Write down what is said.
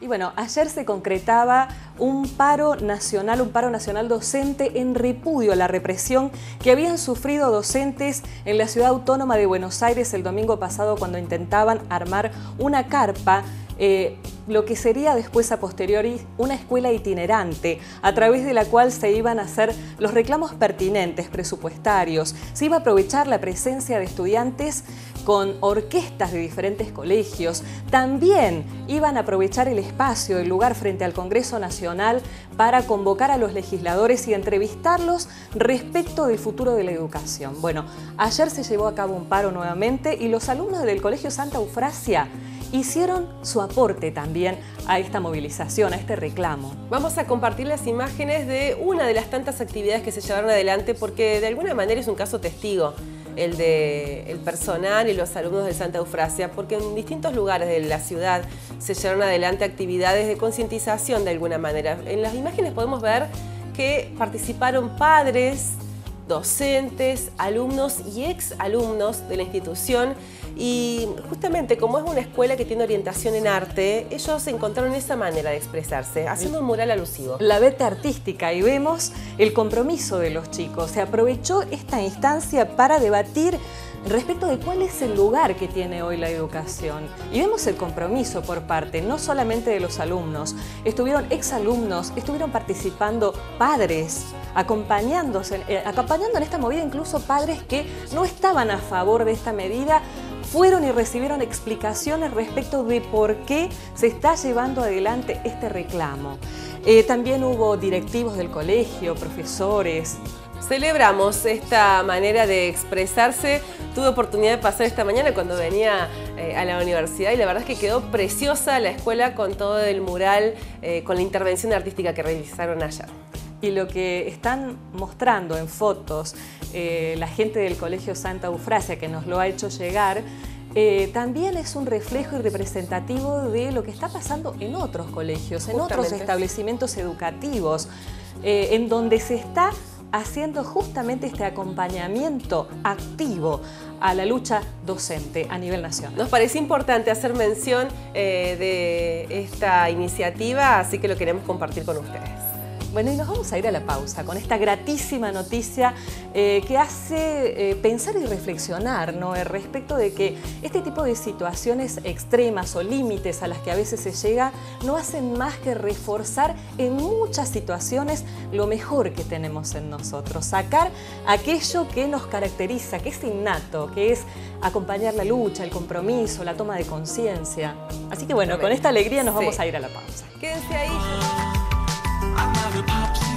Y bueno, ayer se concretaba un paro nacional docente en repudio a la represión que habían sufrido docentes en la ciudad autónoma de Buenos Aires el domingo pasado cuando intentaban armar una carpa, lo que sería después a posteriori una escuela itinerante a través de la cual se iban a hacer los reclamos pertinentes presupuestarios. Se iba a aprovechar la presencia de estudiantes con orquestas de diferentes colegios. También iban a aprovechar el espacio, el lugar frente al Congreso Nacional para convocar a los legisladores y entrevistarlos respecto del futuro de la educación. Bueno, ayer se llevó a cabo un paro nuevamente y los alumnos del Colegio Santa Eufrasia hicieron su aporte también a esta movilización, a este reclamo. Vamos a compartir las imágenes de una de las tantas actividades que se llevaron adelante porque de alguna manera es un caso testigo el del personal y los alumnos del Santa Eufrasia, porque en distintos lugares de la ciudad se llevaron adelante actividades de concientización de alguna manera. En las imágenes podemos ver que participaron padres, docentes, alumnos y exalumnos de la institución y justamente como es una escuela que tiene orientación en arte, ellos encontraron esa manera de expresarse, haciendo un mural alusivo. La veta artística y vemos el compromiso de los chicos. Se aprovechó esta instancia para debatir respecto de cuál es el lugar que tiene hoy la educación. Y vemos el compromiso por parte no solamente de los alumnos, estuvieron exalumnos, estuvieron participando padres, acompañando en esta movida, incluso padres que no estaban a favor de esta medida, fueron y recibieron explicaciones respecto de por qué se está llevando adelante este reclamo. También hubo directivos del colegio, profesores. Celebramos esta manera de expresarse. Tuve oportunidad de pasar esta mañana cuando venía a la universidad y la verdad es que quedó preciosa la escuela con todo el mural, con la intervención artística que realizaron ayer. Y lo que están mostrando en fotos la gente del Colegio Santa Eufrasia, que nos lo ha hecho llegar, también es un reflejo y representativo de lo que está pasando en otros colegios, en otros establecimientos educativos, en donde se está haciendo justamente este acompañamiento activo a la lucha docente a nivel nacional. Nos parece importante hacer mención de esta iniciativa, así que lo queremos compartir con ustedes. Bueno, y nos vamos a ir a la pausa con esta gratísima noticia que hace pensar y reflexionar, ¿no?, respecto de que este tipo de situaciones extremas o límites a las que a veces se llega no hacen más que reforzar en muchas situaciones lo mejor que tenemos en nosotros, sacar aquello que nos caracteriza, que es innato, que es acompañar la lucha, el compromiso, la toma de conciencia. Así que bueno, con esta alegría nos vamos a ir a la pausa. Quédense ahí. Another pop